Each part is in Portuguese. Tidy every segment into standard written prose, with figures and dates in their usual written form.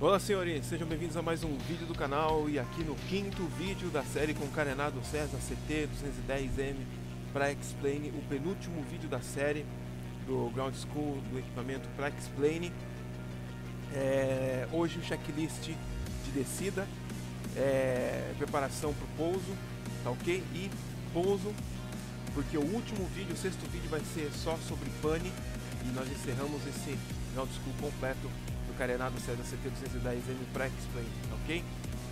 Olá senhores, sejam bem-vindos a mais um vídeo do canal e aqui no quinto vídeo da série com carenado César CT210M para X-Plane, o penúltimo vídeo da série do Ground School do equipamento para X-Plane. Hoje o checklist de descida, preparação para o pouso, tá ok? E pouso, porque o último vídeo, o sexto vídeo vai ser só sobre pane e nós encerramos esse Ground School completo do carenado César CT210M para X-Plane, ok?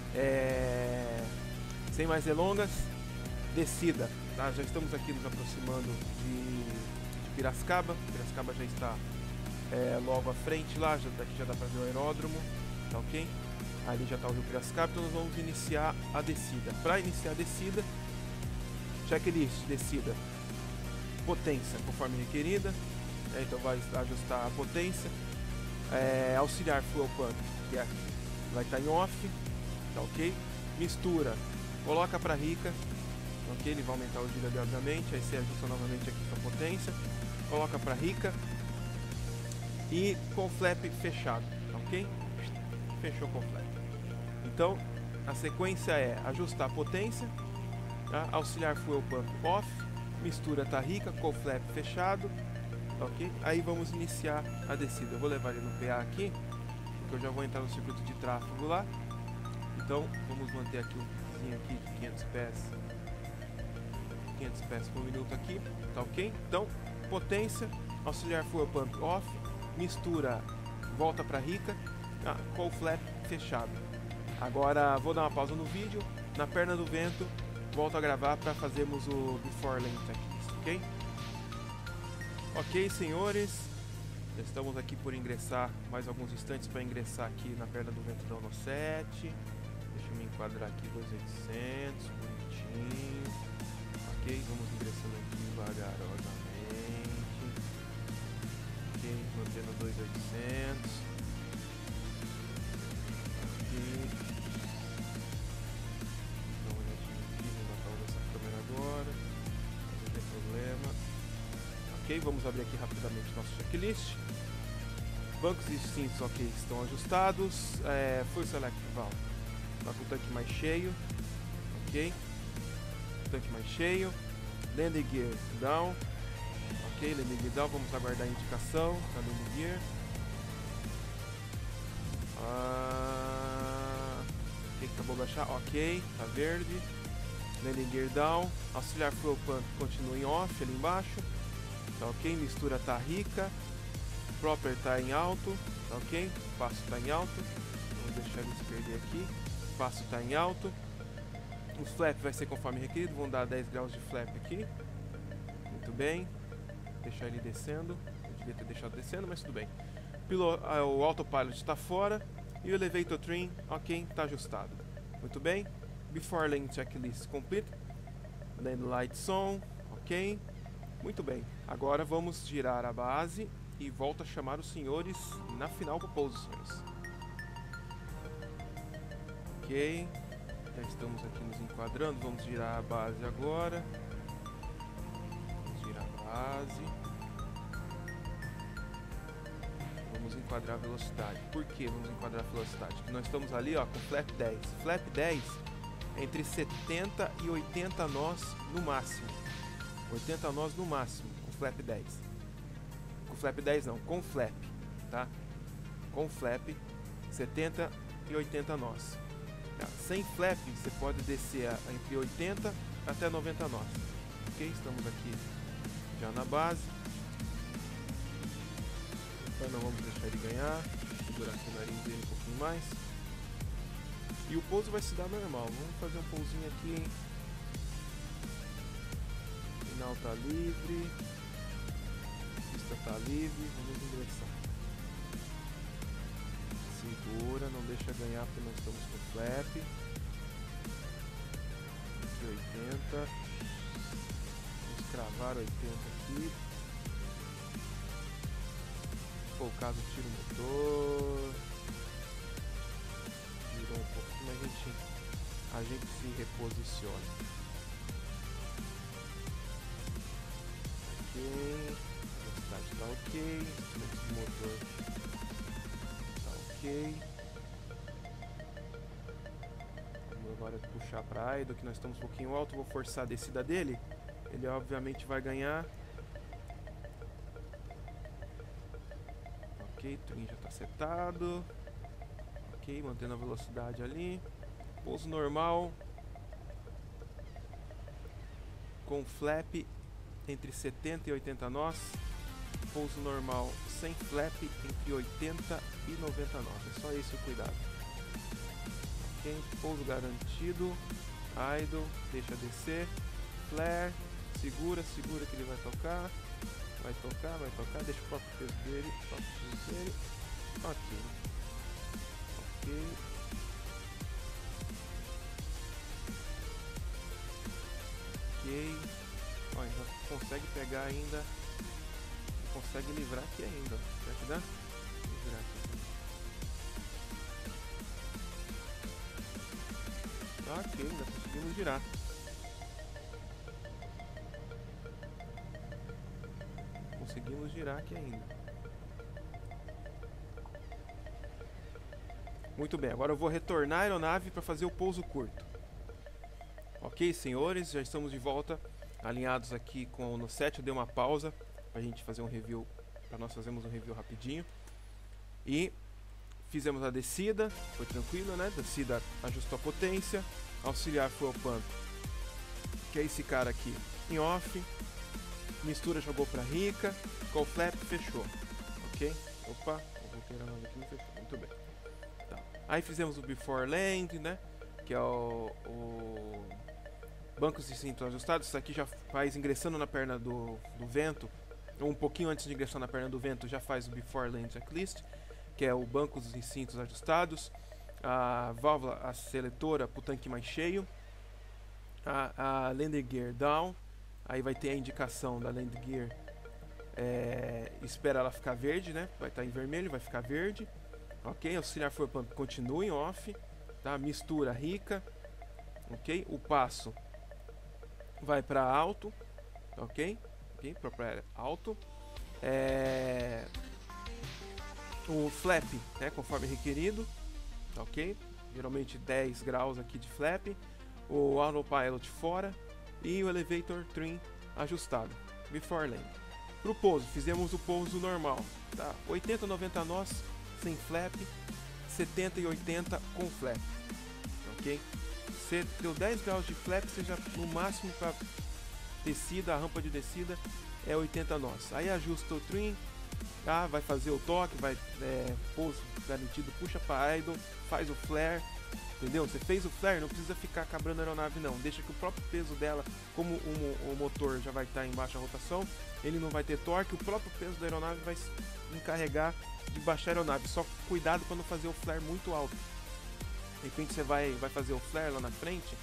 Sem mais delongas, descida, tá? Já estamos aqui nos aproximando de Piracicaba. Piracicaba já está logo à frente lá, daqui já dá para ver o aeródromo, tá ok? Ali já está o Rio Piracicaba, então nós vamos iniciar a descida. Para iniciar a descida, checklist de descida, potência conforme requerida, então vai ajustar a potência. Auxiliar fuel pump, que vai estar em off, tá ok? Mistura, coloca para rica, ok? Ele vai aumentar o giro obviamente, aí você ajusta novamente aqui sua potência, coloca para rica e com o flap fechado, ok? Fechou com o flap. Então a sequência é ajustar a potência, tá? Auxiliar fuel pump off, mistura tá rica com o flap fechado. Ok? Aí vamos iniciar a descida. Eu vou levar ele no PA aqui, porque eu já vou entrar no circuito de tráfego lá. Então vamos manter aqui o vizinho aqui de 500 pés por minuto aqui, tá ok? Então, potência, auxiliar fuel pump off, mistura, volta para rica, com o flap fechado. Agora vou dar uma pausa no vídeo, na perna do vento, volto a gravar para fazermos o before lane checklist, ok? Ok, senhores, já estamos aqui por ingressar, mais alguns instantes para ingressar aqui na perna do vento da Ono 7. Deixa eu me enquadrar aqui, 2800, bonitinho. Ok, vamos ingressando aqui vagarosamente. Ok, mantendo 2800. Ok. Dá uma olhadinha aqui, vou botar essa câmera agora, não tem problema. Ok, vamos abrir aqui rapidamente nosso checklist. Bancos e cintos, ok, estão ajustados. Full select valve, tá com o tanque mais cheio, ok, tanque mais cheio. Landing gear down, ok, landing gear down, vamos aguardar a indicação da landing gear. Ok, acabou de baixar, ok, tá verde. Landing gear down, auxiliar fuel pump continua em off ali embaixo. Tá ok, mistura tá rica, proper tá em alto, tá ok, passo tá em alto, vamos deixar ele se perder aqui, passo tá em alto, o flap vai ser conforme requerido, vamos dar 10 graus de flap aqui, muito bem, deixar ele descendo, eu devia ter deixado descendo, mas tudo bem, o autopilot está fora e o elevator trim, ok, tá ajustado, muito bem, before lane checklist complete, land lights on, ok. Muito bem, agora vamos girar a base e volto a chamar os senhores na final para o pouso, senhores. Ok, já estamos aqui nos enquadrando, vamos girar a base agora. Vamos girar a base. Vamos enquadrar a velocidade. Por que vamos enquadrar a velocidade? Porque nós estamos ali ó, com flap 10. Flap 10 é entre 70 e 80 nós no máximo. 80 nós no máximo, com flap 10. Com flap 10 não, com flap, tá? Com flap, 70 e 80 nós. Tá? Sem flap, você pode descer entre 80 até 90 nós. Ok? Estamos aqui já na base. Então não vamos deixar ele ganhar. Segurar aqui o nariz dele um pouquinho mais. E o pouso vai se dar normal. Vamos fazer um pousinho aqui, hein? Final tá livre, pista tá livre, vamos ingressar. Segura, não deixa ganhar porque nós estamos com flap. 80. Vamos cravar 80 aqui. Se for o caso, tira o motor. Virou um pouquinho, mas a gente se reposiciona. Ok, a velocidade está ok, o motor está ok. agora puxar para idle, que nós estamos um pouquinho alto. Vou forçar a descida dele. Ele obviamente vai ganhar. Ok, twin já está setado. Ok, mantendo a velocidade ali. Pouso normal. Com flap entre 70 e 80 nós. Pouso normal sem flap entre 80 e 90 nós. É só esse o cuidado. Ok, pouso garantido. Idle, deixa descer. Flare, segura que ele vai tocar. Vai tocar. Deixa o próprio peso dele. Ok. Ó, ainda consegue pegar ainda. Consegue livrar aqui ainda. Será que dá? Livrar aqui. Ok, ainda conseguimos girar. Conseguimos girar aqui ainda. Muito bem, agora eu vou retornar a aeronave para fazer o pouso curto. Ok, senhores, já estamos de volta, alinhados aqui com o NOCET. Eu dei uma pausa para a gente fazer um review, para nós fazermos um review rapidinho. E fizemos a descida, foi tranquilo, né? Descida ajustou a potência, auxiliar fuel pump, que é esse cara aqui em off, mistura jogou para rica, com flap fechou, ok? Opa, eu voltei a nave aqui, não fechou, muito bem. Tá. Aí fizemos o before land, né? Que é o bancos de cinto ajustados. Isso aqui já faz ingressando na perna do vento, ou um pouquinho antes de ingressar na perna do vento, já faz o before land checklist, que é o banco de cintos ajustados, a válvula a seletora para o tanque mais cheio, a landing gear down, aí vai ter a indicação da landing gear, espera ela ficar verde, né? Vai estar em vermelho, vai ficar verde, ok? Auxiliar fuel pump continua em off, tá? Mistura rica, ok? O passo vai para alto, ok? Propeller alto, o flap, né, conforme requerido, ok? Geralmente 10 graus aqui de flap, o autopilot fora e o elevator trim ajustado, before land. Para o pouso, fizemos o pouso normal, tá? 80, 90 nós sem flap, 70 e 80 com flap, ok? Você deu 10 graus de flap, seja no máximo para descida, a rampa de descida é 80 nós. Aí ajusta o trim, tá? Vai fazer o toque, vai pouso garantido, puxa para idle, faz o flare, entendeu? Você fez o flare, não precisa ficar cabrando a aeronave não, deixa que o próprio peso dela, como o motor já vai estar em baixa rotação, ele não vai ter torque, o próprio peso da aeronave vai se encarregar de baixar a aeronave. Só cuidado quando fazer o flare muito alto. De repente você vai fazer o flare lá na frente,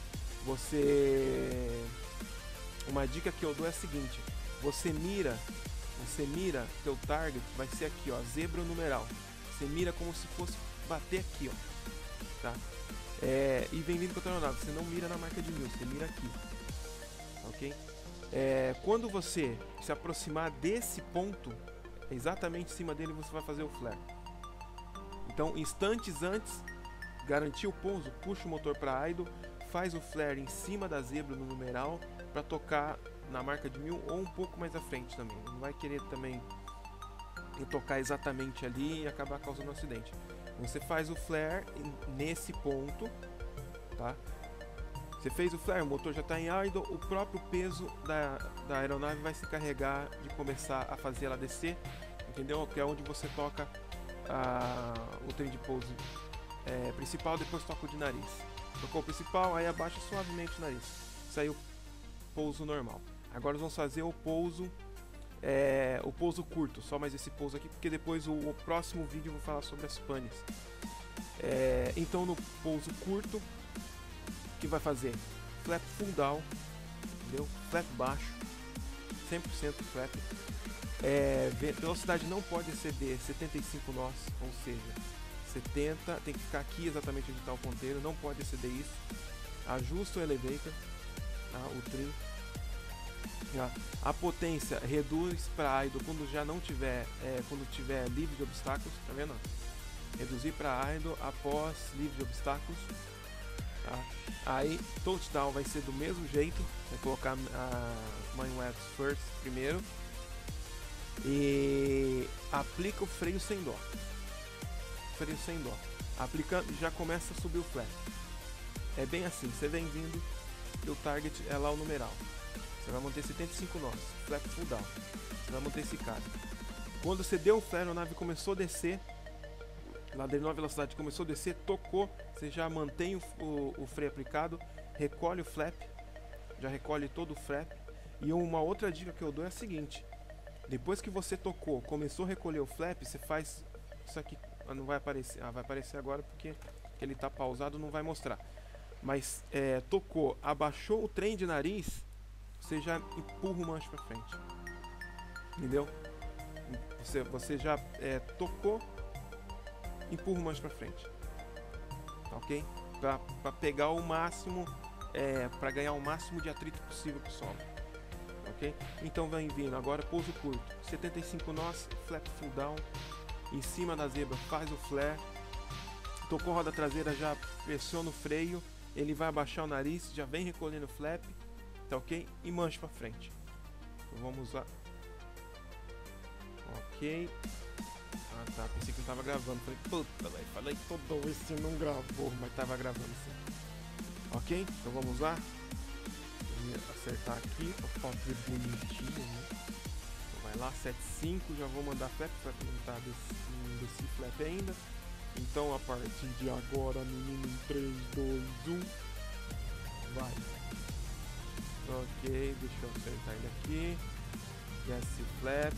uma dica que eu dou é a seguinte: você mira teu target, vai ser aqui, ó, zebra numeral. Você mira como se fosse bater aqui, ó, tá? E vem vindo com a tua aeronave, você não mira na marca de 1000, você mira aqui, ok? Quando você se aproximar desse ponto, exatamente em cima dele você vai fazer o flare. Então, instantes antes, garantir o pouso, puxa o motor para idle, faz o flare em cima da zebra no numeral para tocar na marca de 1000 ou um pouco mais à frente também. Não vai querer também tocar exatamente ali e acabar causando um acidente. Você faz o flare nesse ponto, tá? Você fez o flare, o motor já está em idle, o próprio peso da aeronave vai se carregar de começar a fazer ela descer, entendeu? Que é onde você toca o trem de pouso principal, depois toca o de nariz. Tocou o principal, aí abaixa suavemente o nariz. Saiu pouso normal. Agora nós vamos fazer o pouso curto, só mais esse pouso aqui, porque depois o próximo vídeo eu vou falar sobre as panes. Então no pouso curto, o que vai fazer? Flap full down, entendeu? Flap baixo, 100% flap. Velocidade não pode exceder 75 nós, ou seja, 70, tem que ficar aqui exatamente onde está o ponteiro, não pode exceder isso. Ajusta o elevator, tá? O trim. A potência reduz para idle quando já não tiver, quando tiver livre de obstáculos, tá vendo? Reduzir para idle após livre de obstáculos. tá? Aí touchdown vai ser do mesmo jeito, vai colocar a main webs first primeiro e aplica o freio sem dó. Freio sem dó. Aplicando, já começa a subir o flap. É bem assim, você vem vindo e o target é lá o numeral. Você vai manter 75 nós, flap full down. Você vai manter esse cara. Quando você deu o flare, a aeronave começou a descer, lá de nova velocidade começou a descer, tocou, você já mantém o freio aplicado, recolhe o flap, já recolhe todo o flap. E uma outra dica que eu dou é a seguinte: depois que você tocou, começou a recolher o flap, você faz isso aqui, não vai aparecer, vai aparecer agora porque ele está pausado, não vai mostrar. Mas tocou, abaixou o trem de nariz, você já empurra o manche para frente, entendeu? Você já tocou, empurra o manche para frente, ok? Para pegar o máximo, para ganhar o máximo de atrito possível com o solo, ok? Então vem vindo agora pouso curto, 75 nós, flap full down, em cima da zebra faz o flare, tocou roda traseira, já pressiona o freio, ele vai abaixar o nariz, já vem recolhendo o flap, tá ok? E manche para frente. Então vamos lá. Ok. Ah tá, pensei que não tava gravando. Falei, puta, velho, falei todo esse não gravou, mas tava gravando sim. Ok, então vamos lá. Vou acertar aqui pra fazer bonitinho, né? Então vai lá, 7.5, já vou mandar flap, não tá desse flap ainda. Então a partir de agora, menino, em 3, 2, 1, vai. Ok, deixa eu acertar ele aqui. Esse flap.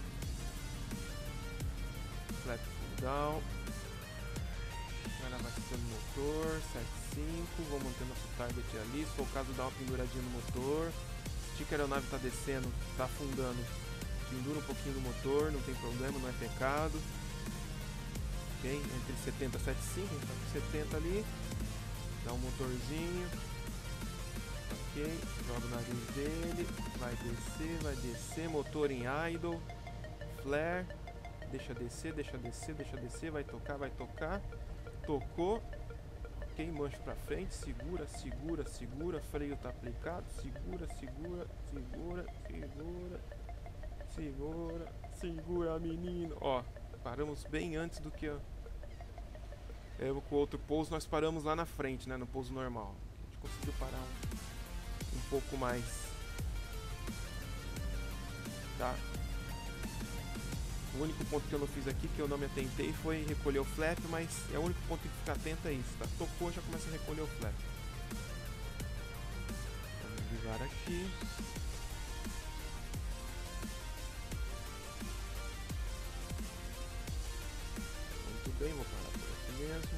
Flap full down. Agora vai ser no motor, 7.5. Vou manter nosso target ali. Se for o caso, dá uma penduradinha no motor. Se a aeronave está descendo, está afundando, pendura um pouquinho no motor, não tem problema, não é pecado. Ok, entre 70 e 7.5, então 70 ali. Dá um motorzinho. Ok, joga o nariz dele. Vai descer. Motor em idle. Flare. Deixa descer, vai tocar. Tocou. Ok, manche pra frente, segura, freio tá aplicado, segura, menino. Ó, paramos bem antes do que com o outro pouso, nós paramos lá na frente, né, no pouso normal. A gente conseguiu parar um pouco mais, tá? O único ponto que eu não fiz aqui, que eu não me atentei, foi recolher o flap, mas é o único ponto que tem que ficar atento é isso, tá? Tocou, já começa a recolher o flap. Vamos virar aqui. Muito bem, vou parar por aqui mesmo.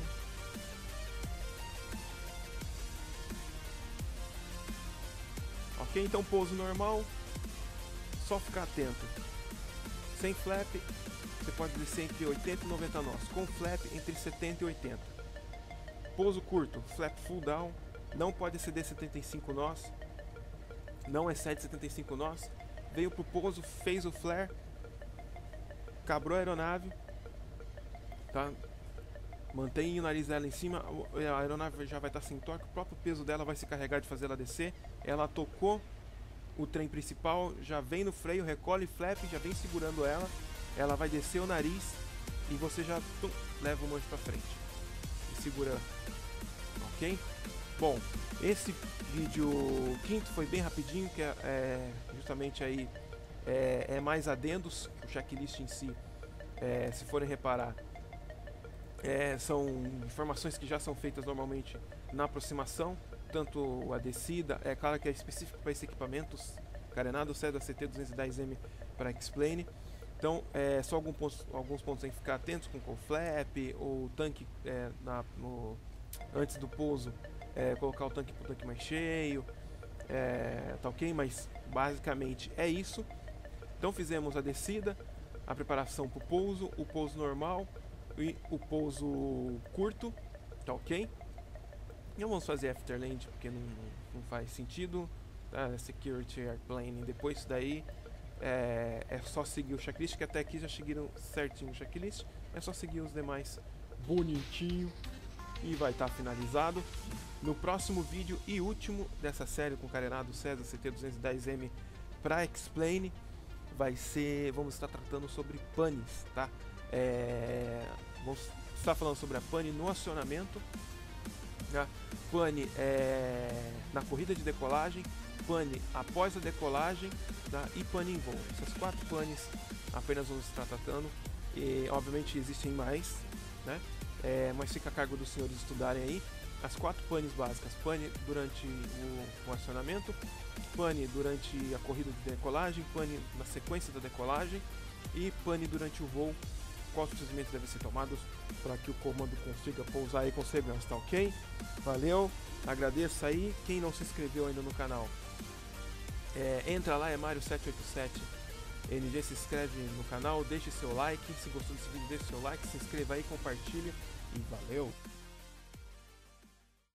Ok, então pouso normal, só ficar atento. Sem flap, você pode descer entre 80 e 90 nós. Com flap, entre 70 e 80. Pouso curto, flap full down. Não pode exceder 75 nós. Não excede 75 nós. Veio pro pouso, fez o flare. Cabrou a aeronave. Tá? Mantém o nariz dela em cima. A aeronave já vai estar sem torque. O próprio peso dela vai se carregar de fazer ela descer. Ela tocou o trem principal, já vem no freio, recolhe flap, já vem segurando ela. Ela vai descer o nariz e você já leva o manche para frente e segura, ok? Bom, esse vídeo quinto foi bem rapidinho, que é justamente aí é mais adendos. O checklist em si, se forem reparar, são informações que já são feitas normalmente na aproximação. Tanto a descida, é claro que é específico para esse equipamento, carenado Cessna CT210M para X-Plane. Então, só alguns pontos tem que ficar atentos com o flap, ou o tanque antes do pouso, colocar o tanque para o tanque mais cheio, tá ok? Mas basicamente é isso. Então fizemos a descida, a preparação para o pouso normal e o pouso curto, tá ok? Não vamos fazer afterland porque não faz sentido, tá? Security Airplane, depois disso daí é só seguir o checklist, que até aqui já seguiram certinho o checklist, é só seguir os demais bonitinho, e vai estar finalizado. No próximo vídeo e último dessa série com carenado César CT210M para Explain, vamos estar tratando sobre panes, tá? Vamos estar falando sobre a pane no acionamento, né? Pane na corrida de decolagem, pane após a decolagem, tá? E pane em voo. Essas 4 panes apenas vamos estar tratando, e obviamente existem mais, né? Mas fica a cargo dos senhores estudarem aí. As 4 panes básicas: pane durante o acionamento, pane durante a corrida de decolagem, pane na sequência da decolagem e pane durante o voo. Quais procedimentos devem ser tomados para que o comando consiga pousar aí com segurança, tá ok? Valeu, agradeço aí. Quem não se inscreveu ainda no canal, entra lá, é Mario787NG, se inscreve no canal, deixe seu like. Se gostou desse vídeo, deixe seu like, se inscreva aí, compartilha e valeu!